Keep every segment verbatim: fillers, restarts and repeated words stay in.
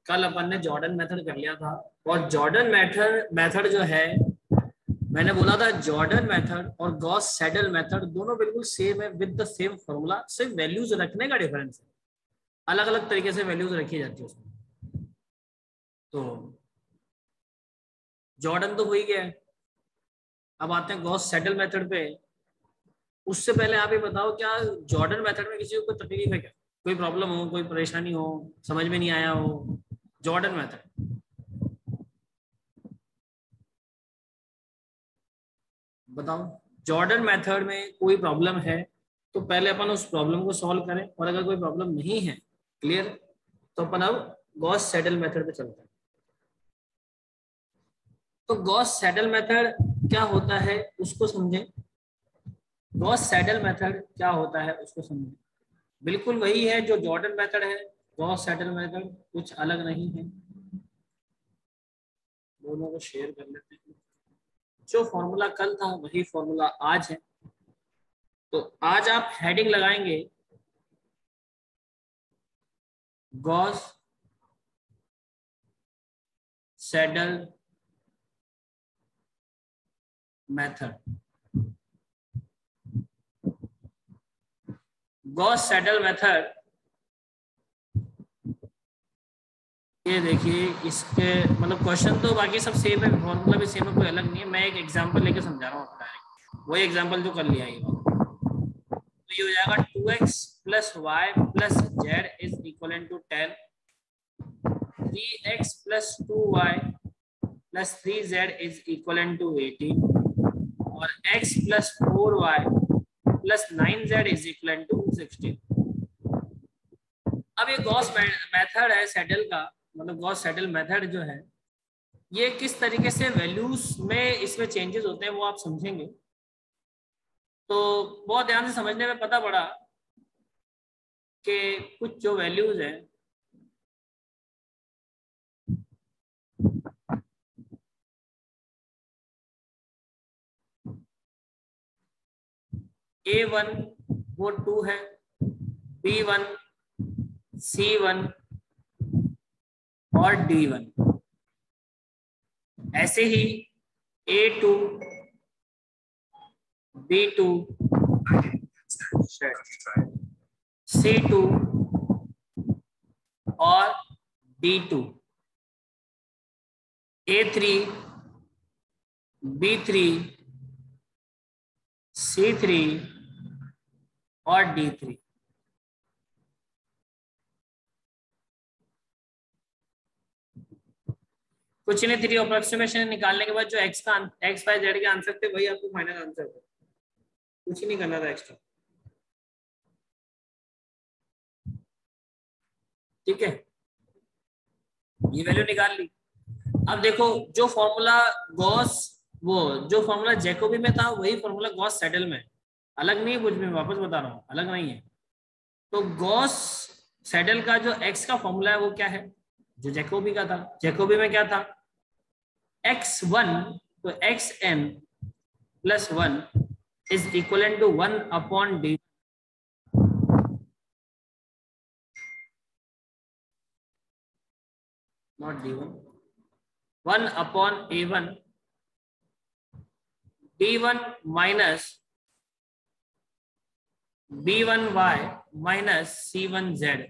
कल अपन ने Jordan method कर लिया था, और जॉर्डन मेथड मेथड जो है, मैंने बोला था जॉर्डन मेथड और गॉस सैडल मेथड दोनों बिल्कुल सेम है विद द सेम फॉर्मूला, सिर्फ वैल्यूज रखने का डिफरेंस है, अलग अलग तरीके से वैल्यूज रखी जाती है उसमें। तो जॉर्डन तो हो ही गया है, अब आते हैं गॉस सैडल मेथड पे। उससे पहले आप ये बताओ, क्या जॉर्डन मेथड में किसी को कोई तकलीफ है क्या, कोई प्रॉब्लम हो, कोई परेशानी हो, समझ में नहीं आया हो? जॉर्डन मेथड बताओ, जॉर्डन मेथड में कोई प्रॉब्लम है तो पहले अपन उस प्रॉब्लम को सॉल्व करें, और अगर कोई प्रॉब्लम नहीं है, क्लियर, तो अपन अब गॉस सैडल मेथड पे चलते हैं। तो गॉस सैडल मेथड क्या होता है उसको समझें। गॉस सैडल मेथड क्या होता है उसको समझें। बिल्कुल वही है जो जॉर्डन मेथड है, गॉस सैडल मेथड कुछ अलग नहीं है। दोनों को शेयर कर लेते हैं। जो फॉर्मूला कल था वही फॉर्मूला आज है। तो आज आप हेडिंग लगाएंगे Gauss Seidel method. Gauss Seidel method, ये देखिए इसके मतलब क्वेश्चन तो बाकी सब सेम है, फॉर्मूला भी सेम है, कोई अलग नहीं है। मैं एक एग्जांपल लेके समझा रहा हूँ डायरेक्ट, वही एग्जांपल जो कर लिया ये। तो ये हो जाएगा two x plus y plus z is equal to ten, three x plus two y plus three z is equal to eighteen, और x plus four y plus nine z is equal to sixteen. अब ये Gauss method है saddle का, मतलब Gauss Seidel method जो है, ये किस तरीके से वैल्यूज में इसमें चेंजेस होते हैं वो आप समझेंगे। तो बहुत ध्यान से समझने में पता पड़ा कि कुछ जो वैल्यूज है ए वन वो टू है, बी वन, सी वन और डी वन। ऐसे ही A two, B two, C two और D two, A three, B three, C three और डी थ्री। कुछ नहीं, थ्री अप्रोक्सीमेशन निकालने के बाद जो एक्स का एक्स वाई जेड के आंसर थे वही आपको फाइनल आंसर थे, कुछ नहीं करना था एक्स्ट्रा। ठीक है, ये वैल्यू निकाल ली। अब देखो जो फॉर्मूला गॉस वो जो फॉर्मूला जैकोबी में था वही फॉर्मूला गॉस सैडल में, अलग नहीं है कुछ भी, वापस बता रहा हूँ अलग नहीं है। तो गॉस सैडल का जो एक्स का फॉर्मूला है वो क्या है, जो जैकोबी का था। जैकोबी में क्या था, एक्स वन, तो x n plus one is equal to one upon D, not D one, one upon A one, D one minus B one y minus C one z,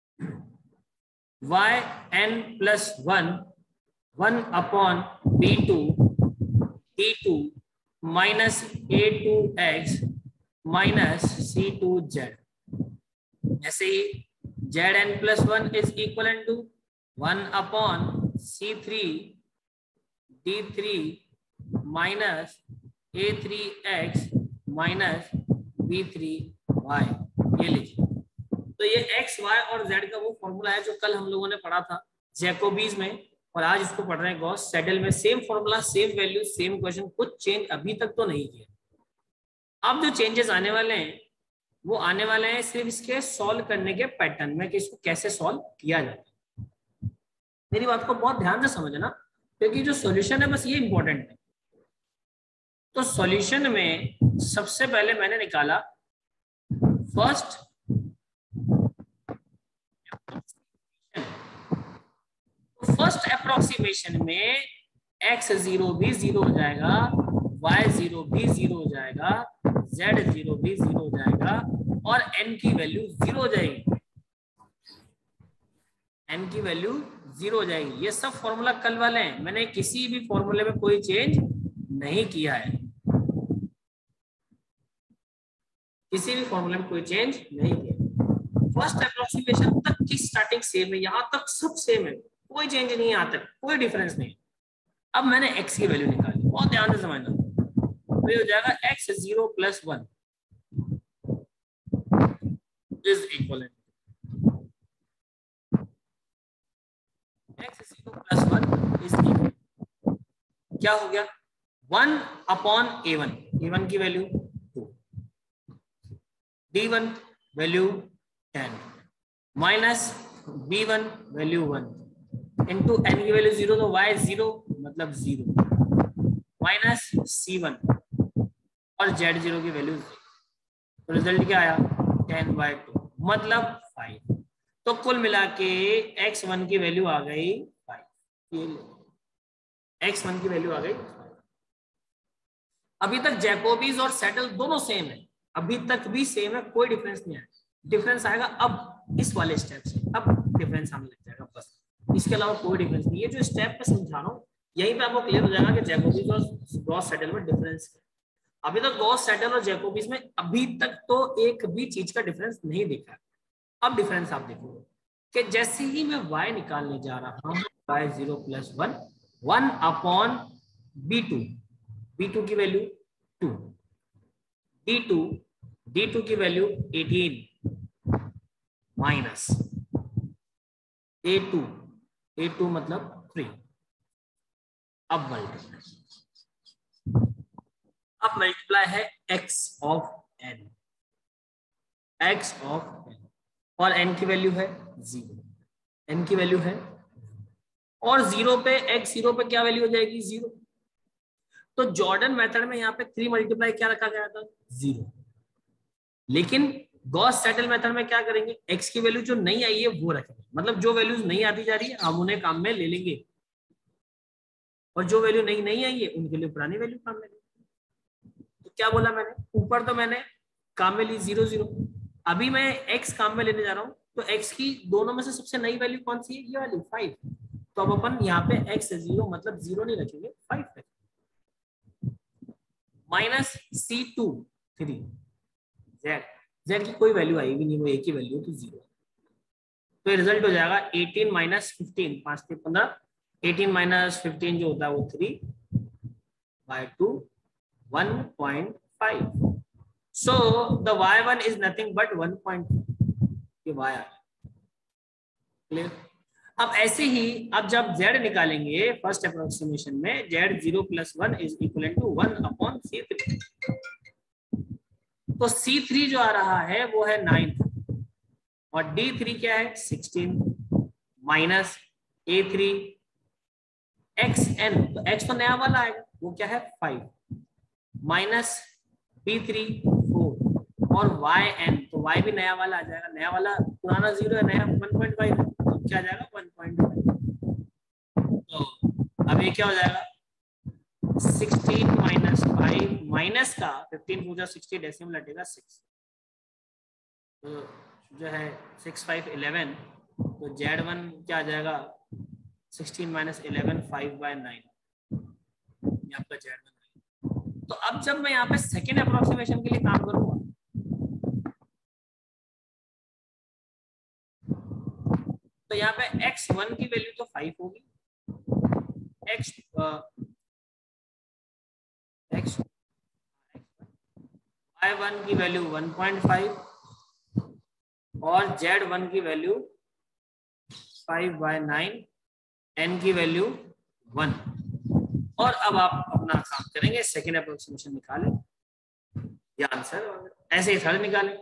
y n plus one, one upon B two, D two minus A two x minus C two z. ऐसे ही z n plus one is equal to one upon C three D three minus A three X minus B three y. ये लीजिए, तो ये x Y और Z का वो formula है जो कल हम लोगों ने पढ़ा था जैकोबीज में, और आज इसको पढ़ रहे हैं गॉस सैडल में। Same formula, same value, same question, कुछ चेंज अभी तक तो नहीं किया। अब जो चेंजेस आने वाले हैं वो आने वाले हैं सिर्फ इसके सॉल्व करने के पैटर्न में, कि इसको कैसे सॉल्व किया जाता है। मेरी बात को बहुत ध्यान से समझना, क्योंकि जो सॉल्यूशन है बस ये इंपॉर्टेंट है। तो सॉल्यूशन में सबसे पहले मैंने निकाला फर्स्ट फर्स्ट अप्रोक्सीमेशन में x जीरो भी जीरो हो जाएगा, y जीरो भी जीरो हो जाएगा, z जीरो भी जीरो हो जाएगा और n की वैल्यू जीरो हो जाएगी, n की वैल्यू जीरो हो जाएगी। ये सब फॉर्मूला कल वाले हैं, मैंने किसी भी फॉर्मूले में कोई चेंज नहीं किया है, किसी भी फॉर्मूले में कोई चेंज नहीं किया। फर्स्ट अप्रोक्सीमेशन तक की स्टार्टिंग सेम है, यहां तक सब सेम है, कोई चेंज नहीं है, यहां तक कोई डिफरेंस नहीं है। अब मैंने x की वैल्यू निकाली, बहुत ध्यान से समझना, तो ये हो जाएगा x zero plus one is equal x zero plus one is equal, to हो गया, one upon A one, A one की value two, D one value ten minus B one value one into n की value zero, तो y zero मतलब zero minus C one और z zero की value zero, तो result क्या आया ten by two मतलब फाइव। तो कुल मिला के एक्स वन की वैल्यू आ गई फाइव, एक्स वन की वैल्यू आ गई। अभी तक जैकोबीज और सेटल दोनों सेम है, अभी तक भी सेम है, कोई डिफरेंस नहीं आया। डिफरेंस आएगा अब इस वाले स्टेप से, अब डिफरेंस आने लग जाएगा, बस इसके अलावा कोई डिफरेंस नहीं। ये जो स्टेप पे समझा रहा हूँ यहीं पे आपको क्लियर हो जाएगा कि जैकोबीज और गॉस सेटल में डिफरेंस है। अभी तक गॉस सेटल और जैकोबीज में अभी तक तो एक भी चीज का डिफरेंस नहीं दिखा। अब डिफरेंस आप देखोगे कि जैसे ही मैं y निकालने जा रहा हूं, y zero plus one, one upon B two, B two की value two, D two, D two की value eighteen minus A two, A two मतलब थ्री। अब मल्टीप्लाई, अब मल्टीप्लाई है x of n, x of n, और n की value है zero, n की वैल्यू है, और जीरो पे x जीरो पे क्या वैल्यू हो जाएगी जीरो। तो जॉर्डन मेथड में यहाँ पे थ्री मल्टीप्लाई क्या रखा गया था जीरो, लेकिन गॉस सेटल मेथड में क्या करेंगे, x की वैल्यू जो नहीं आई है वो रखेंगे, मतलब जो वैल्यूज नहीं आती जा रही है हम उन्हें काम में ले लेंगे, और जो वैल्यू नहीं नहीं आई है उनके लिए पुरानी वैल्यू काम में लेंगे। तो क्या बोला मैंने, ऊपर तो मैंने काम में ली जीरो जीरो, अभी मैं x काम में लेने जा रहा हूं, तो x की दोनों में से सबसे नई वैल्यू कौन सी है, ये वाली फाइव। तो अब अपन यहाँ पे x जीरो मतलब जीरो नहीं रखेंगे, फाइव रखेंगे, minus C two three, z, z की कोई वैल्यू आएगी नहीं, वो एक ही वैल्यू तो जीरो। तो रिजल्ट हो जाएगा एटीन माइनस फिफ्टीन, पांच से पंद्रह, एटीन माइनस फिफ्टीन जो होता है वो three by two, one point five. So the y one is nothing but one point two, ये y आ गया, क्लियर। अब ऐसे ही अब जब z निकालेंगे फर्स्ट अप्रोक्सीमेशन में, z zero plus one is equal to one upon C three, तो सी थ्री जो आ रहा है वो है नाइन, और डी थ्री क्या है sixteen, minus A three X N, तो x तो नया वाला आएगा वो क्या है five, minus B three four, और वाई एन, तो y भी नया वाला आ जाएगा, नया वाला पुराना जीरो है, नया वन पॉइंट फाइव है, तो क्या आ जाएगा वन पॉइंट फाइव। तो अब ये क्या हो जाएगा सिक्सटीन माइनस फाइव, माइनस का फिफ्टीन पूजा सिक्सटी, डेसिमल हटेगा सिक्स, तो जो है सिक्स फाइव इलेवन, तो जेड वन क्या आ जाएगा sixteen minus eleven, five by nine, ये आपका जेड वन। तो अब जब मैं यहाँ पे सेकेंड अप्रोक्सीमेशन के लिए काम करूंगा, तो यहाँ पे एक्स वन की वैल्यू तो फाइव होगी, एक्स एक्स वाई वन की वैल्यू वन पॉइंट फाइव, और जेड वन की value five by nine, N की वैल्यू वन। और अब आप अपना काम करेंगे, सेकेंड अप्रोक्सीमेशन निकालें या आंसर, ऐसे ही थर्ड निकालें।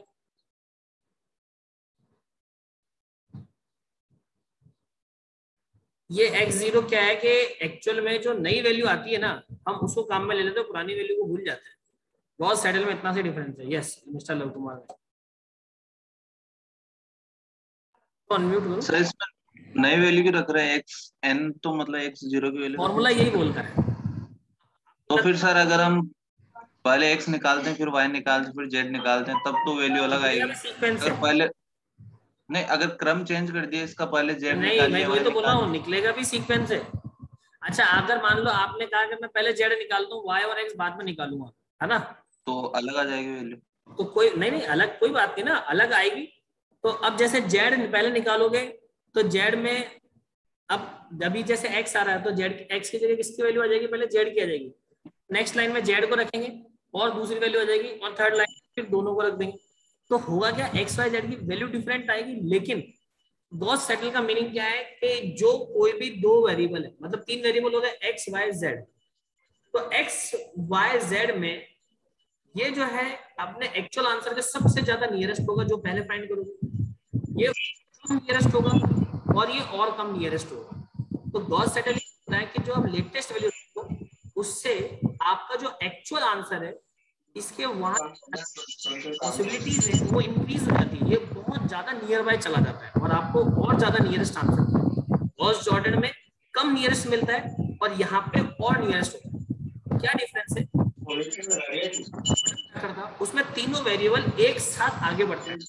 ये एक्स जीरो क्या है कि एक्चुअल में जो नई वैल्यू आती है ना हम उसको काम में ले लेते हैं, पुरानी वैल्यू को भूल जाते हैं, बहुत सेटल में इतना से डिफरेंस है। Yes mister Luv Kumar, unmute करो। नई वैल्यू क्यों रख रहे हैं? एक्स एन तो मतलब एक्स जीरो की वैल्यू रख रहे फॉर्मूला हैं। यही बोलता है। तो फिर सर अगर हम पहले एक्स निकालते हैं फिर वाई निकालते हैं फिर जेड निकालते हैं तब तो वैल्यू अलग निकलेगा आएगी। भी सीक्वेंस अगर है। पहले नहीं, अगर क्रम चेंज कर दिया इसका, पहले जेड नहीं, मैं निकालिए वही वाई तो बोल रहा हूँ, निकालिए। निकलेगा भी सीक्वेंस है। अच्छा, अगर मान लो आपने कहा कि मैं पहले जेड निकालता हूँ, वाई और एक्स बाद में निकालूंगा, है ना? तो अलग आ जाएगी वैल्यू। तो कोई नहीं, नहीं अलग कोई बात नहीं ना, अलग आएगी। तो अब जैसे जेड पहले निकालोगे तो जेड में, अब अभी जैसे एक्स आ रहा है तो जेड एक्स की जगह किसकी वैल्यू आ जाएगी? पहले जेड की आ जाएगी। नेक्स्ट लाइन में जेड को रखेंगे और दूसरी वैल्यू आ जाएगी, और थर्ड लाइन फिर दोनों को रख देंगे। तो होगा क्या, एक्स वाई जेड की वैल्यू डिफरेंट आएगी, लेकिन गॉस सेटल का मीनिंग क्या है कि जो कोई भी दो वेरिएबल है, मतलब तीन वेरिएबल हो गए एक्स वाई जेड, तो एक्स वाई जेड में ये जो है अपने एक्चुअल आंसर के सबसे ज्यादा नियरेस्ट होगा, जो पहले फाइंड करोगे ये कम नियरेस्ट होगा, और ये और कम नियरेस्ट होगा। तो गॉस सेटल होता है कि जो आप लेटेस्ट वैल्यू रखो उससे आपका जो एक्चुअल आंसर है इसके वहां पॉसिबिलिटीज है वो इंक्रीज हो जाती है, ये बहुत ज्यादा नियर बाय चला जाता है और आपको और ज्यादा नियरेस्ट आंसर गॉस जॉर्डन में कम नियरेस्ट मिलता है और यहाँ पे और नियरेस्ट होता है। क्या डिफरेंस है? क्या करता, उसमें तीनों वेरिएबल एक साथ आगे बढ़ते हैं।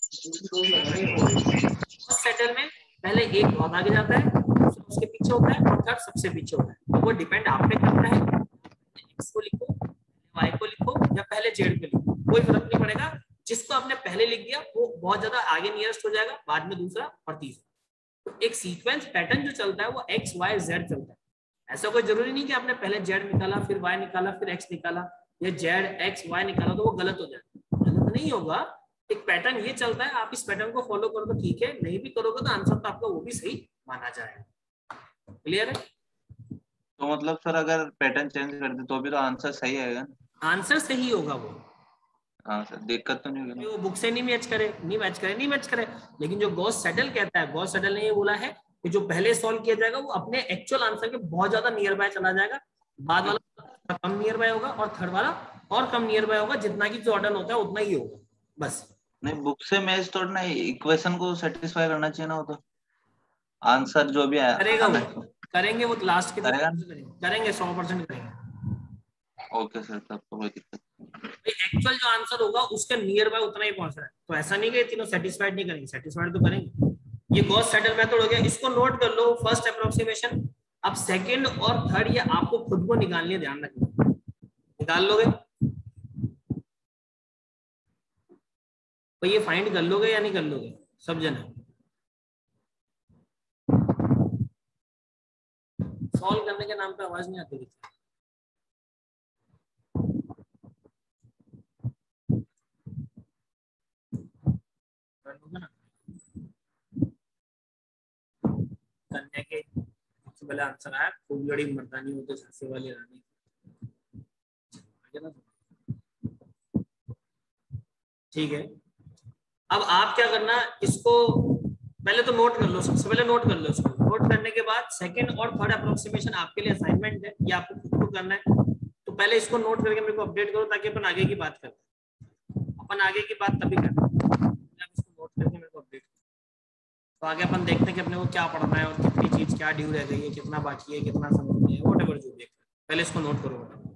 गॉस सेटल में पहले एक बहुत आगे जाता है, दूसरा उसके पीछे होता है और थर्ड सबसे पीछे होता है। तो वो डिपेंड आप पे करता है, एक्स को लिखो, वाई को लिखो या पहले जेड पे लिखो, कोई फर्क नहीं पड़ेगा। जिसको आपने पहले लिख दिया वो बहुत ज्यादा आगे नियरेस्ट हो जाएगा, बाद में दूसरा और तीसरा। तो एक सीक्वेंस पैटर्न जो चलता है वो एक्स वाई जेड चलता है। ऐसा कोई जरूरी नहीं कि आपने पहले जेड निकाला फिर वाई निकाला फिर एक्स निकाला, या जेड एक्स वाई निकाला तो वो गलत हो जाए, गलत नहीं होगा। एक पैटर्न ये चलता है, आप इस पैटर्न को फॉलो करो तो ठीक है, नहीं भी करोगे तो आंसर तो आपका वो भी सही माना जाएगा। क्लियर है? तो मतलब सर अगर पैटर्न चेंज कर दे तो भी तो आंसर सही आएगा ना? आंसर सही होगा वो, हाँ सर, दिक्कत तो नहीं होगी ना? वो बुक से नहीं मैच करे, नहीं मैच करे, नहीं मैच करे। लेकिन जो गॉस सेटल कहता है, गॉस सेटल ने ये बोला है कि जो पहले सॉल्व किया जाएगा वो अपने एक्चुअल आंसर के बहुत ज्यादा नियर बाय चला जाएगा, बाद वाला कम नियर बाय होगा और थर्ड वाला और कम नियर बाय होगा, जितना की जॉर्डन होता है उतना ही होगा बस। नहीं, बुक से मैच तोड़ना, इक्वेशन को सेटिस्फाई करना चाहिए ना, वो तो आंसर जो भी आया करेगा आना वो, चाहिए। करेंगे वो लास्ट के दिन करेगा ना? करेंगे, करेंगे सौ परसेंट करेंगे। ओके सर, तब तो कोई दिक्कत एक्चुअल जो आंसर होगा उसके नियर बाय उतना ही पहुंच रहा है, तो ऐसा नहीं कि तीनों सेटिस्फाइड नहीं करेंगे, सेटिस्फाइड तो करेंगे। ये गॉस सेटल मेथड हो गया, इसको नोट कर लो, फर्स्ट अप्रोक्सीमेशन। अब सेकंड और थर्ड ये आपको खुद को निकालने, ध्यान रखना, निकाल लोगे तो ये फाइंड कर लोगे या नहीं कर लोगे सब जने? सॉल्व करने के नाम पे आवाज नहीं आती थी। कर लोगे ना? करने के सबसे पहले आंसर आया, खूब लड़ी मर्दानी हो तो झांसी वाली रानी। ठीक है, अब आप क्या करना, इसको पहले तो नोट कर लो, सबसे पहले नोट कर लो इसको। नोट करने के बाद सेकंड और थर्ड अप्रोक्सीमेशन आपके लिए असाइनमेंट है, ये आपको खुद को करना है। तो पहले इसको नोट करके मेरे को अपडेट करो ताकि अपन आगे की बात करें। अपन आगे की बात तभी करें आप इसको नोट करके मेरे को अपडेट करो। तो आगे अपन देखते हैं कि अपने को क्या पढ़ना है और कितनी चीज क्या ड्यू रह गई है, कितना बाकी है, कितना समझ है, वॉट एवर जो भी है। पहले इसको नोट करो।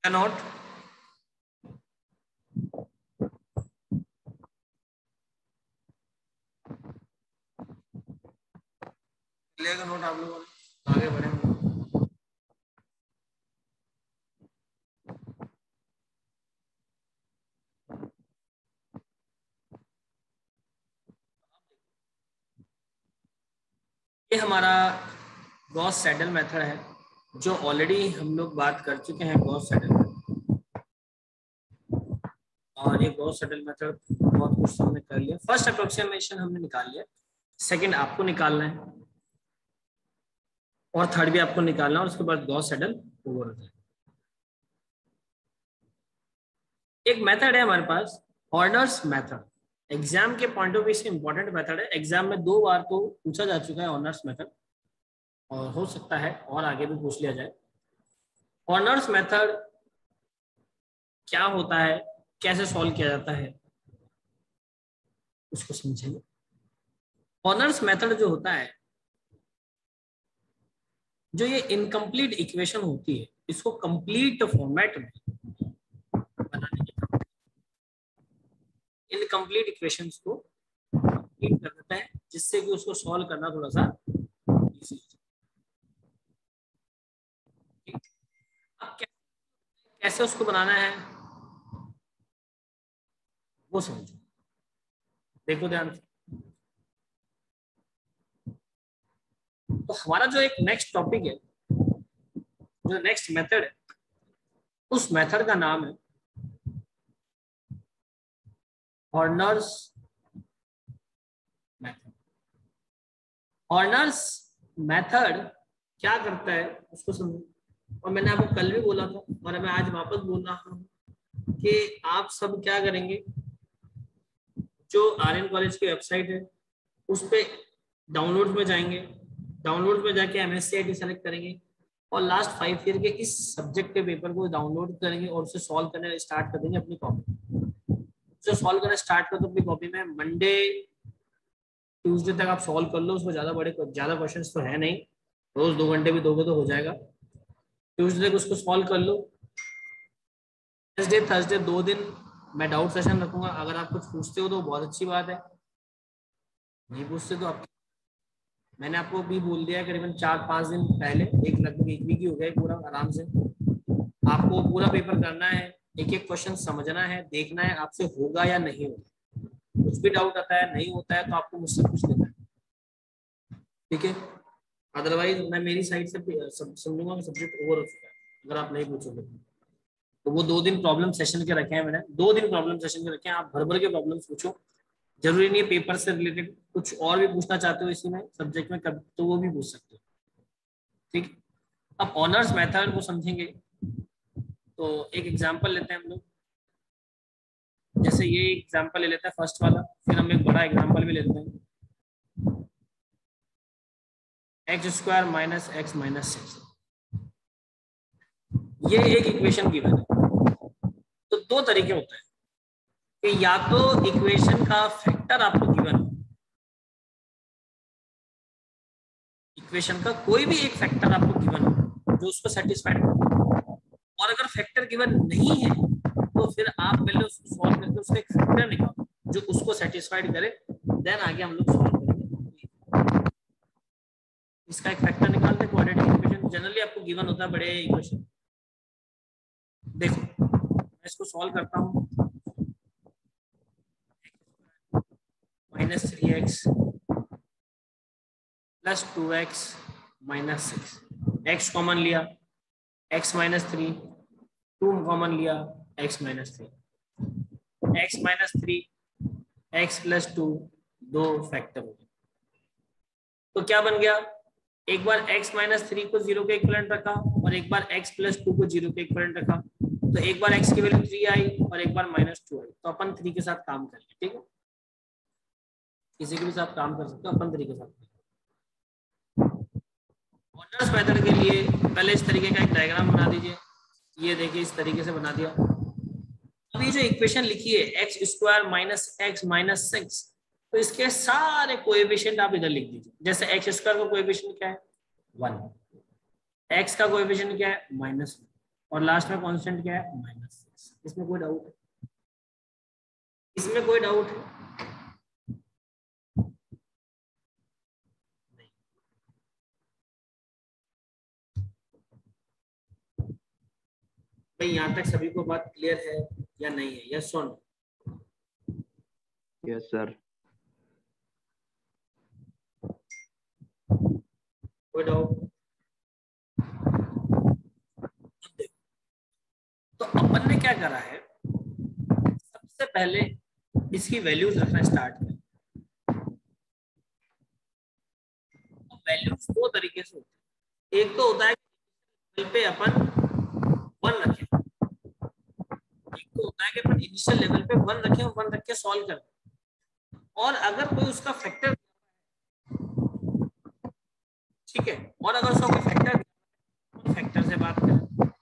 नोट लेगा नोट आप लोगों ने, आगे बढ़ेंगे। ये हमारा गॉस सैडल मेथड है जो ऑलरेडी हम लोग बात कर चुके हैं गॉस सैडल मेथड, और ये गॉस सैडल मेथड बहुत कुछ हमने कर लिया। फर्स्ट अप्रोक्सीमेशन हमने निकाल लिया, सेकंड आपको निकालना है और थर्ड भी आपको निकालना है, और उसके बाद गॉस सैडल ओवर हो जाए। एक मेथड है हमारे पास हॉर्नर्स मेथड, एग्जाम के पॉइंट ऑफ व्यू से इंपॉर्टेंट मेथड है। एग्जाम में दो बार तो पूछा जा चुका है हॉर्नर्स मेथड, और हो सकता है और आगे भी पूछ लिया जाए। हॉर्नर्स मेथड क्या होता है, कैसे सॉल्व किया जाता है, उसको समझेंगे। हॉर्नर्स मेथड जो होता है, जो ये इनकम्प्लीट इक्वेशन होती है, इसको कंप्लीट फॉर्मेट में बनाने की, इनकम्प्लीट इक्वेशंस को कंप्लीट कर देता है, जिससे कि उसको सॉल्व करना थोड़ा सा इजी हो जाए। अब कैसे उसको बनाना है वो समझो, देखो ध्यान से। तो हमारा जो एक नेक्स्ट टॉपिक है, जो नेक्स्ट मेथड है, उस मेथड का नाम है हॉर्नर्स मेथड। हॉर्नर्स मेथड क्या करता है उसको समझो। और मैंने आपको कल भी बोला था और मैं आज वापस बोल रहा हूँ कि आप सब क्या करेंगे, जो आर्यन कॉलेज की वेबसाइट है उस पे डाउनलोड में जाएंगे, डाउनलोड में जाके एमएससीआईटी सेलेक्ट करेंगे और लास्ट फाइव ईयर के इस सब्जेक्ट के पेपर को डाउनलोड करेंगे और उसे सॉल्व करने स्टार्ट कर देंगे अपनी कॉपी। उसे सॉल्व करना स्टार्ट कर दो अपनी कॉपी में। मंडे ट्यूसडे तक आप सॉल्व कर लो, उसमें ज्यादा बड़े ज्यादा क्वेश्चंस तो है नहीं, रोज दो घंटे भी दोगे तो हो जाएगा। ट्यूसडे को उसको सॉल्व कर लो। थर्सडे थर्सडे दो दिन मैं डाउट सेशन रखूंगा, अगर आप कुछ पूछते हो तो बहुत अच्छी बात है, नहीं पूछते तो आप, मैंने आपको भी बोल दिया है करीबन चार पांच दिन पहले, एक लगभग एक वीक ही हो गया पूरा आराम से। आपको पूरा पेपर करना है, एक एक क्वेश्चन समझना है, देखना है आपसे होगा या नहीं होगा। कुछ भी डाउट आता है नहीं होता है तो आपको मुझसे पूछ लेना है, ठीक है। अदरवाइज मैं मेरी साइड से समझूंगा सब्जेक्ट ओवर हो चुका है अगर आप नहीं पूछोगे तो। वो दो दिन प्रॉब्लम सेशन के रखे हैं मैंने, दो दिन प्रॉब्लम सेशन के रखे हैं, आप भर भर के प्रॉब्लम पूछो। जरूरी नहीं है पेपर से रिलेटेड, कुछ और भी पूछना चाहते हो इसी में सब्जेक्ट में कब तो वो भी पूछ सकते हो, ठीक। अब ऑनर्स मेथड वो समझेंगे तो एक एग्जांपल लेते हैं हम लोग। जैसे ये एग्जांपल ले लेते हैं फर्स्ट वाला, फिर हम एक बड़ा एग्जांपल भी लेते हैं। X square minus X minus six, ये एक इक्वेशन गिवन है। तो दो तरीके होते हैं कि या तो इक्वेशन का फैक्टर आपको गिवन हो, इक्वेशन का कोई भी एक फैक्टर आपको गिवन हो जो उसको सेटिस्फाइड करे, और अगर फैक्टर गिवन नहीं है तो फिर आप पहले उसको सॉल्व करके उसका एक फैक्टर निकालो जो उसको सेटिस्फाइड करे, देन आगे हम लोग सॉल्व करेंगे। इसका एक फैक्टर निकालते हैं क्वाड्रेटिक इक्वेशन, जनरली आपको गिवन होता है बड़े इक्वेशन। देखो मैं इसको सॉल्व करता हूँ, minus three x plus two x minus six, X common लिया X minus three, two common लिया X minus three, X minus three x plus two, दो फैक्टर हो गए। तो क्या बन गया, एक बार x माइनस थ्री को जीरो के इक्विवेलेंट रखा और एक बार x प्लस टू को जीरो के इक्विवेलेंट रखा, तो एक बार x की वैल्यू थ्री आई और एक बार माइनस टू आई। तो अपन थ्री के साथ काम करेंगे, ठीक है, किसी के भी साथ काम कर सकते हो, अपन थ्री के साथ। ऑनर्स मेथड के लिए पहले इस तरीके का एक डायग्राम बना दीजिए, ये देखिए इस तरीके से बना दिया। अब ये जो इक्वेशन लिखी है X square minus X minus six, तो इसके सारे कोएफिशिएंट आप इधर लिख दीजिए। जैसे एक्स स्क्वायर का कोएफिशिएंट क्या है वन, एक्स का कोएफिशिएंट क्या है माइनस वन, और लास्ट में कांस्टेंट क्या है, माइनस सिक्स। इसमें कोई डाउट है? इसमें कोई डाउट है? भाई यहाँ तक सभी को बात क्लियर है या नहीं है? यस और नो? Yes sir. कोई डाउट? तो अपन ने क्या करा है, सबसे पहले इसकी वैल्यूज रखना स्टार्ट करें। वैल्यूज दो तरीके से होती है। एक तो होता है लेवल पे अपन वन रखें, एक तो होता है कि अपन इनिशियल लेवल पे वन रखें और वन रख के सॉल्व करें। और अगर कोई उसका फैक्टर, ठीक है, और अगर उसका कोई फैक्टर फैक्टर से बात करें,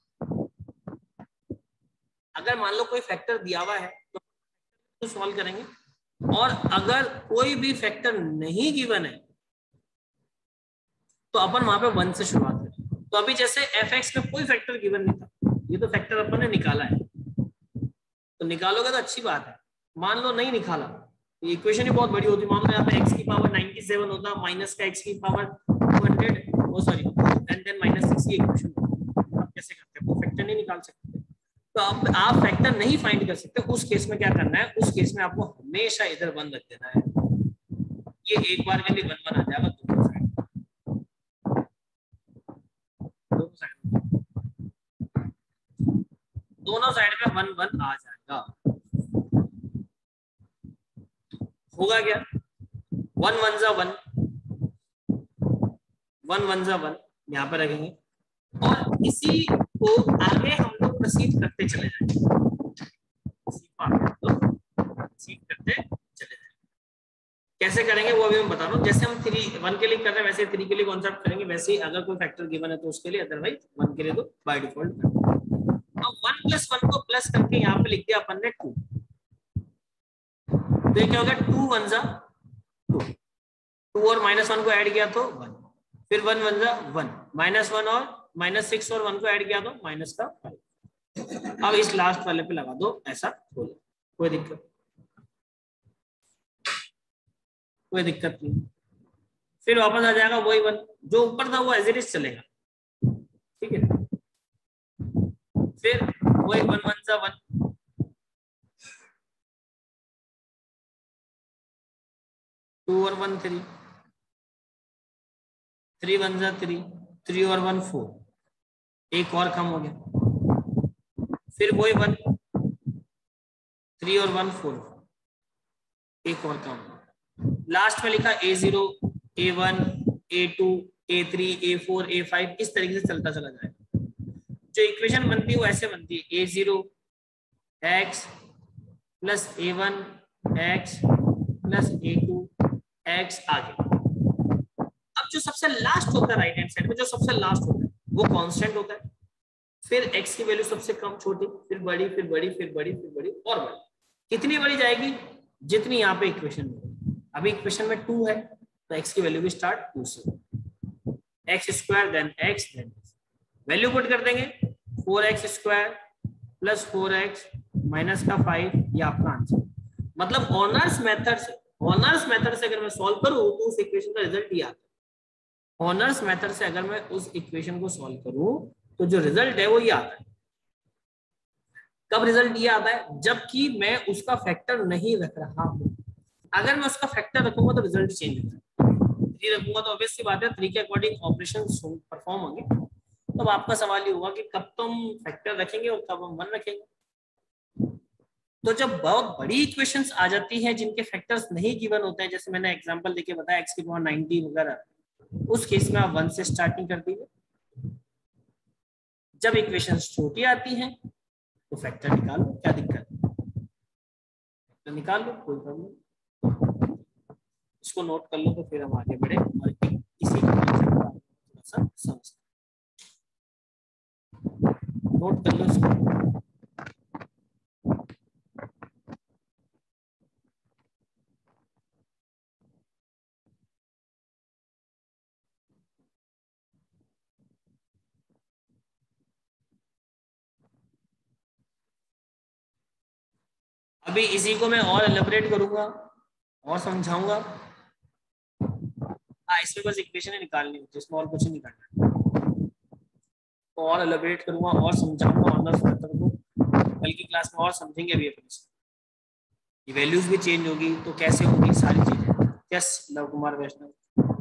अगर मान लो कोई फैक्टर दिया हुआ है तो सॉल्व करेंगे, और अगर कोई भी फैक्टर नहीं गिवन है तो अपन वहां पे वन से शुरुआत करें। तो अभी जैसे एफ एक्स में कोई फैक्टर गिवन नहीं था, ये तो फैक्टर अपन ने निकाला है, तो निकालोगे तो अच्छी बात है। मान लो नहीं निकाला, ये इक्वेशन ही बहुत बड़ी होती। मान लो यहाँ पे x की पावर सत्तानवे होता, माइनस का x की पावर दो सौ, oh sorry, and then minus six की इक्वेशन। आप कैसे करते हैं? वो फैक्टर नहीं निकाल सकते। तो अब आप फैक्टर नहीं फाइंड कर सकते, उस केस में क्या करना है, उस केस में आपको हमेशा इधर वन रख देना है। ये एक बार के लिए वन वन आ जाएगा दोनों साइड, दोनों साइड दोनों साइड में वन वन आ जाएगा। होगा क्या, वन वन जा वन, वन वन जा वन यहाँ पर रखेंगे, और इसी को आगे हम लोग प्रोसीड करते चले जाएंगे, इसी को आगे हम लोग प्रोसीड करते चले जाएंगे। कैसे करेंगे वो अभी मैं बता रहा हूँ। जैसे हम थ्री वन के लिए कर रहे हैं वैसे थ्री के लिए कॉन्सेप्ट करेंगे, वैसे ही अगर कोई फैक्टर गिवन है तो उसके लिए, अदरवाइज वन के लिए तो बाय डिफॉल्ट कर। अब वन प्लस वन को प्लस करके यहाँ पे लिख दिया अपन ने टू, तो ये क्या हो गया, टू वन जा टू, टू और माइनस वन को ऐड किया तो वन, फिर वन वन जा वन, माइनस वन और माइनस सिक्स और वन को ऐड किया तो माइनस का फाइव। अब इस लास्ट वाले पे लगा दो, ऐसा हो जाए, कोई दिक्कत कोई दिक्कत नहीं। फिर वापस आ जाएगा वही वन, जो ऊपर था वो एज इट इज चलेगा, ठीक है। फिर वही वन वन जा वन, टू और वन थ्री, थ्री वन जा थ्री, थ्री और वन फोर, एक और कम हो गया। फिर वही वन, थ्री और वन फोर, एक और कम। लास्ट में लिखा A zero, A one, A two, A three, A four, A five, इस तरीके से चलता चला जाएगा। जो इक्वेशन बनती है वो ऐसे बनती है, A zero X plus A one X plus A two X आगे। अब जो सबसे लास्ट होता है राइट हैंड साइड में, जो सबसे लास्ट होता है वो कांस्टेंट होता है। फिर x की वैल्यू सबसे कम छोटी, फिर बड़ी, फिर बड़ी, फिर बड़ी, फिर बड़ी और बड़ी। कितनी बड़ी जाएगी? जितनी यहाँ पे इक्वेशन में, अभी इक्वेशन में टू है तो x की वैल्यू भी स्टार्ट टू से, X square then X then value put कर देंगे, four X square plus four X minus का फाइव, ये आपका आंसर। मतलब ऑनर्स मेथड से, ऑनर्स मेथड से अगर मैं सॉल्व करूं तो उस इक्वेशन का रिजल्ट ये आता है। ऑनर्स मेथड से अगर मैं उस इक्वेशन को सॉल्व करूं तो जो रिजल्ट है वो ये आता है। कब रिजल्ट ये आता है? जबकि मैं उसका फैक्टर नहीं रख रहा हूं। अगर मैं उसका फैक्टर रखूंगा तो रिजल्ट चेंज हो जाएगा। थ्री रखूंगा तो ऑब्वियस सी बात है थ्री के अकॉर्डिंग ऑपरेशन परफॉर्म होंगे। तो आपका सवाल ये होगा कि कब तुम फैक्टर रखेंगे और कब हम वन रखेंगे। तो जब बहुत बड़ी इक्वेशंस आ जाती हैं जिनके फैक्टर्स नहीं गिवन होते हैं, जैसे मैंने एग्जांपल देके बताया एक्स की पावर नाइंटी वगैरह, उस केस में आप वन से स्टार्टिंग कर दीजिए। जब इक्वेशंस छोटी आती हैं तो फैक्टर निकाल लो, क्या दिक्कत है, फैक्टर निकाल लो, कोई प्रॉब्लम। इसको नोट कर लो तो फिर हम आगे बढ़े और इसी थोड़ा सा समझ नोट कर लो इसको। अभी इसी को मैं और एलिब्रेट करूंगा और समझाऊंगा। हाँ, इसमें बस इक्वेशन निकालनी होती है, इसमें और कुछ नहीं करना है। तो और एलिब्रेट करूंगा और समझाऊंगा ऑनर्स मेथड को, कल की क्लास में और समझेंगे भी अपन। ये वैल्यूज भी चेंज होगी तो कैसे होगी सारी चीजें। Yes Luv Kumar Vaishnav.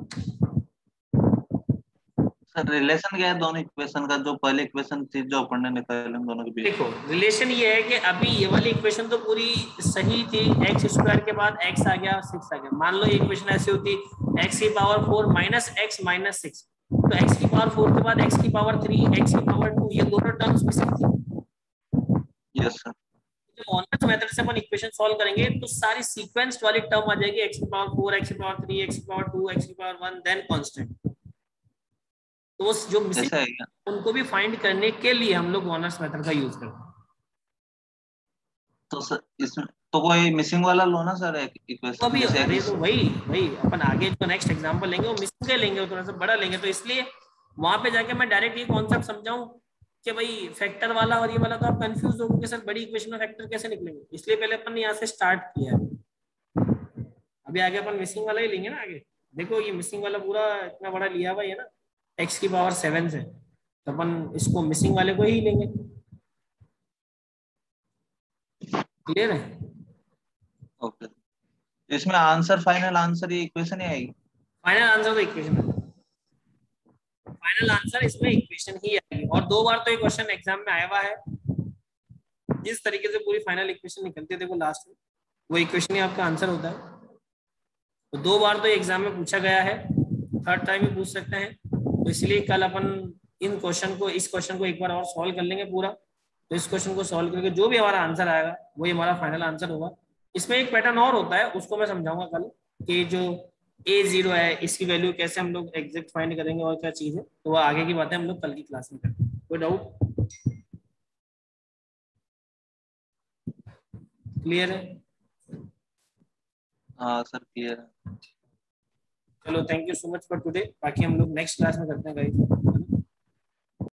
Sir relation क्या है दोनों इक्वेशन का, जो पहले इक्वेशन थी जो अपन ने निकाले हम दोनों के बीच? देखो रिलेशन ये है कि अभी ये वाली इक्वेशन तो पूरी सही थी, एक्स स्क्वायर के बाद एक्स आ गया सिक्स आ गया। मान लो इक्वेशन ऐसी होती एक्स की power four minus X minus six, तो एक्स की पावर फोर के बाद एक्स की पावर थ्री, एक्स की पावर टू, ये दोनों टर्म्स मिसिंग थी। Yes sir. जब ऑनर्स मेथड से अपन इक्वेशन सॉल्व करेंगे तो सारी सीक्वेंस वाली टर्म आ जाएगी, एक्स की पावर फोर, एक्स की पावर थ्री, एक्स की पावर टू, एक्स की पावर वन, देन कांस्टेंट। तो जो मिसिंग ऐसा है क्या? उनको भी फाइंड करने के लिए हम लोग ऑनर्स मेथड का यूज करते हैं। तो सर इसमें तो कोई मिसिंग वाला लो ना सर तो इक्वेशन, अभी जैसे अरे एक्स। तो वही वही अपन आगे जो नेक्स्ट एग्जांपल लेंगे वो मिसिंग के लेंगे, थोड़ा सा बड़ा लेंगे, तो इसलिए वहां पे जाके मैं डायरेक्ट ये कॉन्सेप्ट समझाऊं कि भाई फैक्टर वाला और ये वाला तो आप कंफ्यूज हो कि सर बड़ी इक्वेशन में फैक्टर कैसे निकलेंगे, इसलिए पहले अपन ने यहाँ से स्टार्ट किया है। अभी आगे अपन मिसिंग वाला ही लेंगे ना आगे। देखो ये मिसिंग वाला पूरा इतना बड़ा लिया हुआ है ना, एक्स की पावर सेवन से, तो अपन इसको मिसिंग वाले को ही लेंगे। क्लियर है? ओके। इसमें आंसर, फाइनल आंसर ये इक्वेशन ही आएगी? फाइनल आंसर तो इक्वेशन है, फाइनल आंसर इसमें इक्वेशन ही आएगी। और दो बार तो ये क्वेश्चन एग्जाम में आया हुआ है, जिस तरीके से पूरी फाइनल इक्वेशन निकलती है देखो लास्ट में, वो इक्वेशन ही आपका आंसर होता है। तो दो बार तो एग्जाम में पूछा गया है, थर्ड टाइम भी पूछ सकते हैं। तो इसलिए कल अपन इन क्वेश्चन को, इस क्वेश्चन को एक बार और सॉल्व कर लेंगे पूरा। तो इस क्वेश्चन को सॉल्व करके जो भी हमारा आंसर आएगा वही हमारा फाइनल आंसर होगा। इसमें एक पैटर्न और होता है, उसको मैं समझाऊंगा कल, कि जो ए जीरो है इसकी वैल्यू कैसे हम लोग एग्जैक्ट फाइंड करेंगे और क्या चीज है, तो वो आगे की बातें हम लोग कल की क्लास में करेंगे। कोई डाउट? क्लियर है? हाँ सर क्लियर है। चलो thank you so much for today, बाकी हम लोग नेक्स्ट क्लास में करते हैं गाइस।